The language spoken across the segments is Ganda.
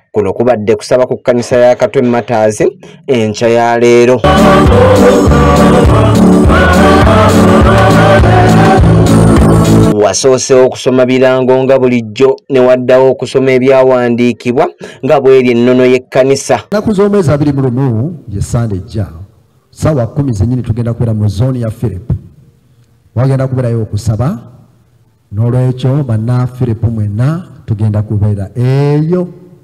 Kuno kubadde kusaba ku kkanisa ya Katwe Matters enkya ya leero. Wasoosewo okusoma birango nga bulijjo ne waddawo okusoma ebyawandiikibwa nga bw'eri ennono y'ekkanisa. Ennaku z'omwezi 21 ye Sande ejja ssaawa 10 zennyini tugenda kubeera mu zooni ya Philip. Wagenda kubeerayo okusaba, n'olwekyo banna Philip mwenna tugenda kubeera eyo.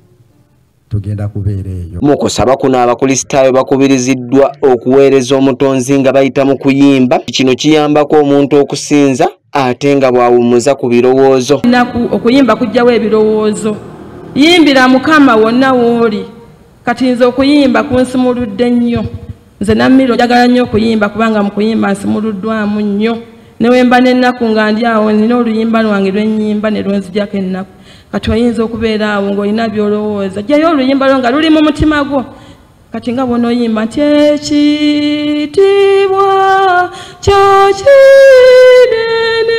Mu kusaba kuno abakristaayo bakubiriziddwa okuweereza omutonzi nga bayita mu kuyimba. Kino kiyambako omuntu okusinza ate nga bw'awummuza ku birowoozo. Okuyimba kujjawo ebirowoozo. Yimbira Mukama wonna w'oli. Kati nze okuyimba kunsimuludde nnyo. Nze Namiro njagala nnyo okuyimba kubanga mu kuyimba nsimuluddwamu nnyo. Ne bwe mba n'ennaku nga ndi awo nina oluyimba lwange lwennyimba ne lwenzijjako ennaku. Kati oyinza okubeera awo ng'olina by'olowooza. Jjayo oluyimba lwo nga luli mu mutima gwo. Kati nga bw'onooyimba nti ekitiibwa kyo kinene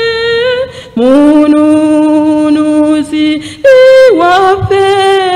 mununuzi waffe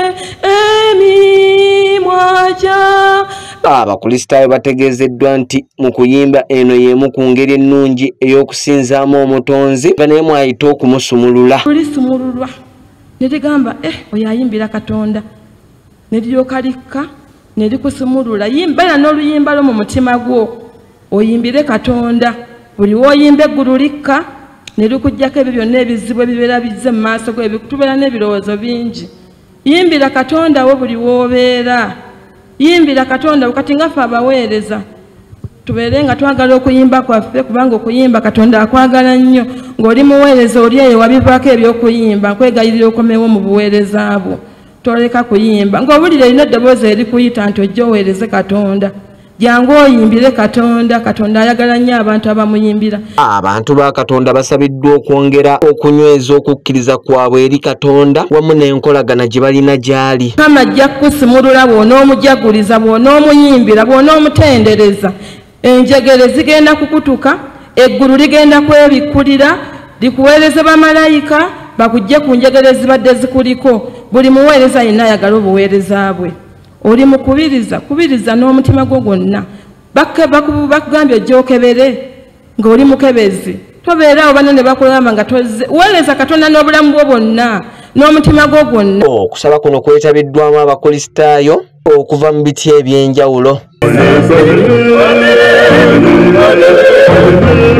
emimwa gya. Abakristaayo bategeezeddwa nti mu kuyimba eno y'emu ku ngeri ennungi ey'okusinzaamu omutonzi nga naye mwayita okumusumulula. Tulisumululwa ne ligamba oyo ayimbira Katonda ne liryoka likka ne likusumulula. Yimbera n'oluyimba lwo mu mutima gwo oyimbire Katonda. Buli w'oyimba eggulu likka ne likuggyako ebyo byonna ebizibu ebibeera bizze mu maaso go, tubeera n'ebirowoozo bingi. Yimbira Katonda wo buli w'obeera. Yimbira Katonda wakati nga ffe abaweereza tubeere nga twagala okuyimba kwaffe kubanga okuyimba Katonda akwagala nnyo. Ng'oli muweereza oli eyo wabivaako eby'okuyimba nkwegayirira okomewo mu buweereza bwo. Toleka kuyimba ng'owulira erina eddoboozi erikuyita nti ojja oweereze Katonda. Jangu oyimbire Katonda. Katonda ayagala nnyo abantu abamuyimbira. Abantu ba Katonda basabiddwa okwongera okunyweza okukkiriza kwabwe eri Katonda wamu n'enkolagana gye balina gy'ali. Mukama ajja kukusimulula bw'onoomujaguliza, bw'onoomuyimbira, bw'onoomutendereza. Enjegere zigenda kukutuka, eggulu ligenda kwebikkulira, likuweereze bamalayika bakujje ku njegere ezibadde zikuliko. Buli muweereza yenna ayagala obuweereza bwe. Oli mukubiriza, kubiriza n'omutima gwo gwonna. Bakugambye ojja okebere ng'oli mukebezi. Tobeeraawo banne ne bakulaba nga tozze. Weereza Katonda n'obulamu bwo bwonna n'omutima gwo gwonna. Okusaba kuno kwetabiddwamu abakristaayo okuva mu biti eby'enjawulo.